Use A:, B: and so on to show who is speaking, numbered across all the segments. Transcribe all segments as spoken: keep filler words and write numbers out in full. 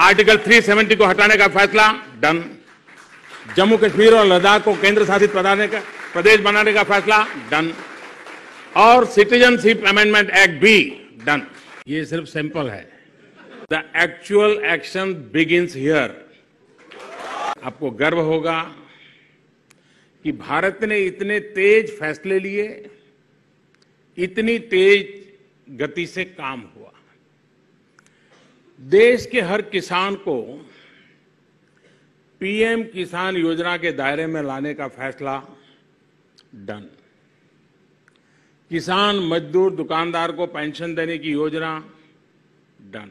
A: Article तीन सौ सत्तर को हटाने का फैसला डन। जम्मू कश्मीर और लद्दाख को केंद्र शासित प्रदेश बनाने का फैसला डन। और सिटीजनशिप अमेंडमेंट एक्ट भी डन। ये सिर्फ सैंपल है। The actual action begins here. आपको गर्व होगा कि भारत ने इतने तेज फैसले लिए, इतनी तेज गति से काम हुआ। देश के हर किसान को पीएम किसान योजना के दायरे में लाने का फैसला डन। किसान, मजदूर, दुकानदार को पेंशन देने की योजना डन।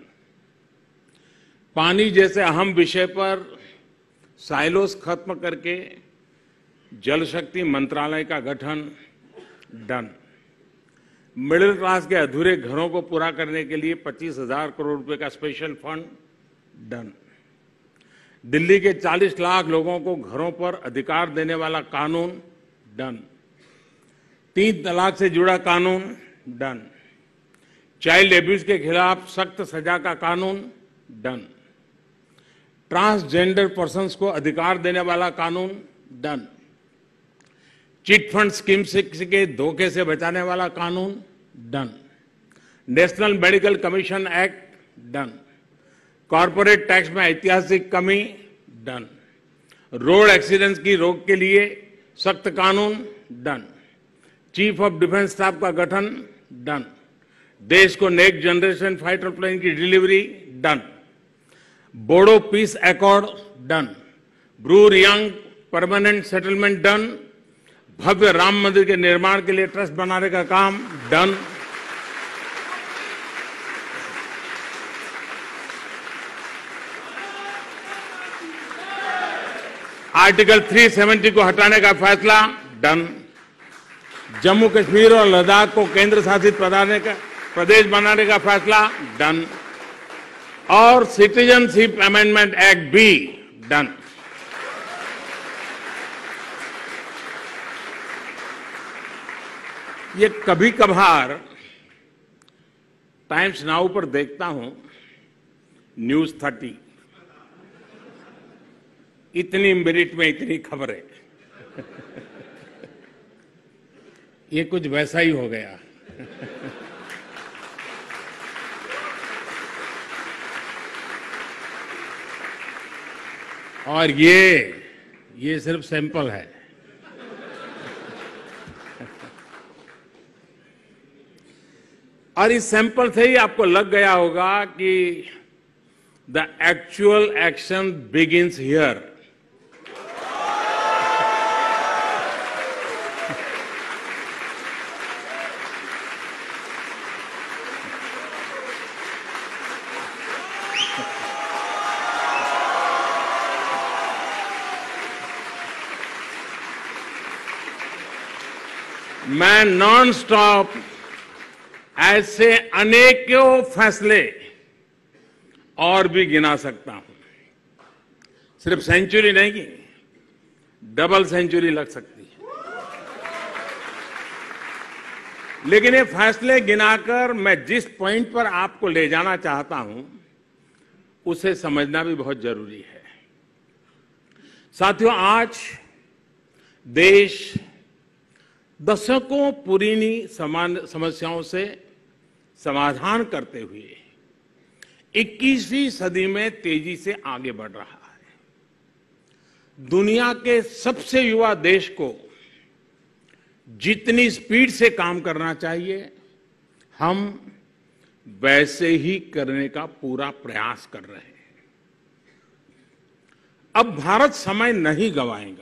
A: पानी जैसे अहम विषय पर साइलोस खत्म करके जल शक्ति मंत्रालय का गठन डन। मिडिल क्लास के अधूरे घरों को पूरा करने के लिए पच्चीस हजार करोड़ रुपए का स्पेशल फंड डन। दिल्ली के चालीस लाख लोगों को घरों पर अधिकार देने वाला कानून डन। तीन तलाक से जुड़ा कानून डन। चाइल्ड एब्यूज के खिलाफ सख्त सजा का कानून डन। ट्रांसजेंडर पर्सन्स को अधिकार देने वाला कानून डन। चिट फंड स्कीम के धोखे से बचाने वाला कानून done. National medical commission act done. Corporate tax में ऐतिहासिक कमी डन। रोड एक्सीडेंट्स की रोक के लिए सख्त कानून done. Chief of defence staff का गठन डन। देश को नेक्स्ट जनरेशन फाइटर प्लेन की delivery done. Bodo peace accord done. Bru Reang permanent settlement done. भव्य राम मंदिर के निर्माण के लिए ट्रस्ट बनाने का काम डन। आर्टिकल तीन सौ सत्तर को हटाने का फैसला डन। जम्मू कश्मीर और लद्दाख को केंद्र शासित प्रदेश बनाने का फैसला डन। और सिटीजनशिप अमेंडमेंट एक्ट भी डन। ये कभी कभार टाइम्स नाउ पर देखता हूं, न्यूज थर्टी, इतनी मिनट में इतनी खबरें। ये कुछ वैसा ही हो गया। और ये ये सिर्फ सैंपल है। और इस सैंपल से ही आपको लग गया होगा कि the actual action begins here. मैं नॉन स्टॉप ऐसे अनेकों फैसले और भी गिना सकता हूं। सिर्फ सेंचुरी नहीं, डबल सेंचुरी लग सकती है। लेकिन ये फैसले गिनाकर मैं जिस पॉइंट पर आपको ले जाना चाहता हूं, उसे समझना भी बहुत जरूरी है। साथियों, आज देश दशकों पुरानी समान समस्याओं से समाधान करते हुए इक्कीसवीं सदी में तेजी से आगे बढ़ रहा है। दुनिया के सबसे युवा देश को जितनी स्पीड से काम करना चाहिए, हम वैसे ही करने का पूरा प्रयास कर रहे हैं। अब भारत समय नहीं गंवाएगा।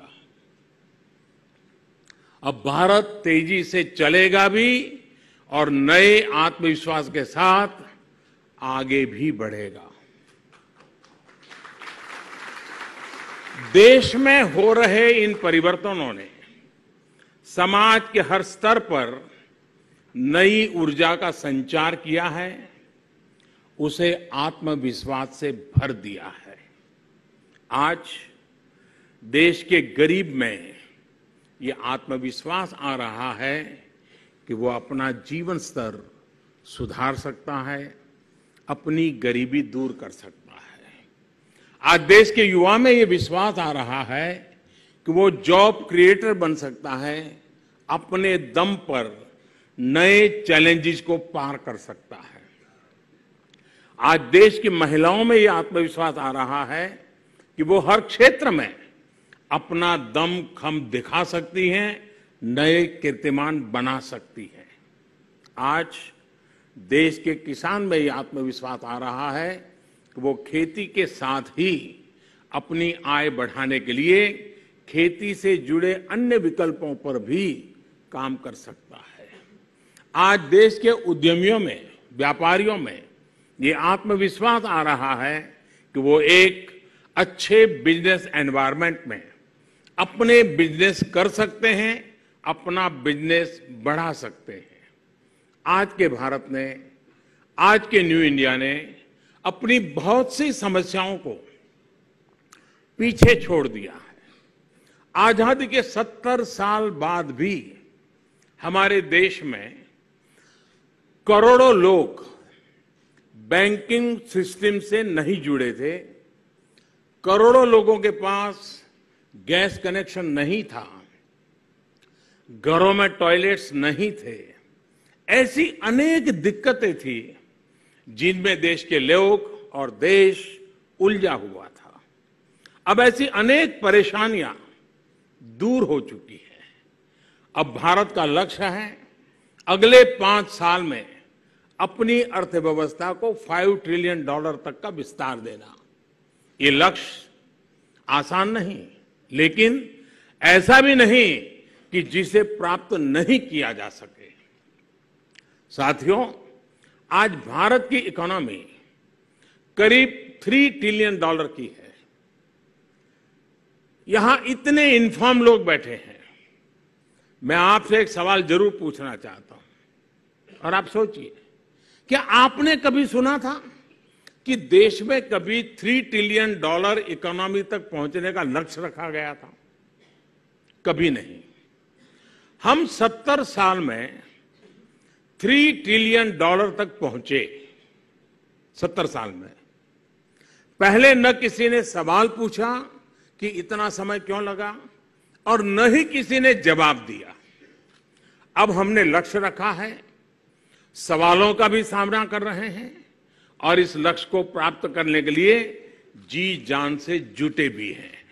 A: अब भारत तेजी से चलेगा भी और नए आत्मविश्वास के साथ आगे भी बढ़ेगा। देश में हो रहे इन परिवर्तनों ने समाज के हर स्तर पर नई ऊर्जा का संचार किया है, उसे आत्मविश्वास से भर दिया है। आज देश के गरीब में ये आत्मविश्वास आ रहा है कि वो अपना जीवन स्तर सुधार सकता है, अपनी गरीबी दूर कर सकता है। आज देश के युवा में ये विश्वास आ रहा है कि वो जॉब क्रिएटर बन सकता है, अपने दम पर नए चैलेंजेस को पार कर सकता है। आज देश की महिलाओं में ये आत्मविश्वास आ रहा है कि वो हर क्षेत्र में अपना दम खम दिखा सकती हैं, नए कीर्तिमान बना सकती हैं। आज देश के किसान में ये आत्मविश्वास आ रहा है कि वो खेती के साथ ही अपनी आय बढ़ाने के लिए खेती से जुड़े अन्य विकल्पों पर भी काम कर सकता है। आज देश के उद्यमियों में, व्यापारियों में ये आत्मविश्वास आ रहा है कि वो एक अच्छे बिजनेस एनवायरनमेंट में अपने बिजनेस कर सकते हैं, अपना बिजनेस बढ़ा सकते हैं। आज के भारत ने, आज के न्यू इंडिया ने अपनी बहुत सी समस्याओं को पीछे छोड़ दिया है। आजादी के सत्तर साल बाद भी हमारे देश में करोड़ों लोग बैंकिंग सिस्टम से नहीं जुड़े थे, करोड़ों लोगों के पास गैस कनेक्शन नहीं था, घरों में टॉयलेट्स नहीं थे। ऐसी अनेक दिक्कतें थी जिनमें देश के लोग और देश उलझा हुआ था। अब ऐसी अनेक परेशानियां दूर हो चुकी है। अब भारत का लक्ष्य है अगले पांच साल में अपनी अर्थव्यवस्था को फाइव ट्रिलियन डॉलर तक का विस्तार देना। ये लक्ष्य आसान नहीं, लेकिन ऐसा भी नहीं कि जिसे प्राप्त नहीं किया जा सके। साथियों, आज भारत की इकोनॉमी करीब थ्री ट्रिलियन डॉलर की है। यहां इतने इन्फॉर्म लोग बैठे हैं। मैं आपसे एक सवाल जरूर पूछना चाहता हूं, और आप सोचिए, क्या आपने कभी सुना था कि देश में कभी थ्री ट्रिलियन डॉलर इकोनॉमी तक पहुंचने का लक्ष्य रखा गया था? कभी नहीं। हम सत्तर साल में थ्री ट्रिलियन डॉलर तक पहुंचे। सत्तर साल में पहले न किसी ने सवाल पूछा कि इतना समय क्यों लगा, और न ही किसी ने जवाब दिया। अब हमने लक्ष्य रखा है, सवालों का भी सामना कर रहे हैं, और इस लक्ष्य को प्राप्त करने के लिए जी जान से जुटे भी हैं।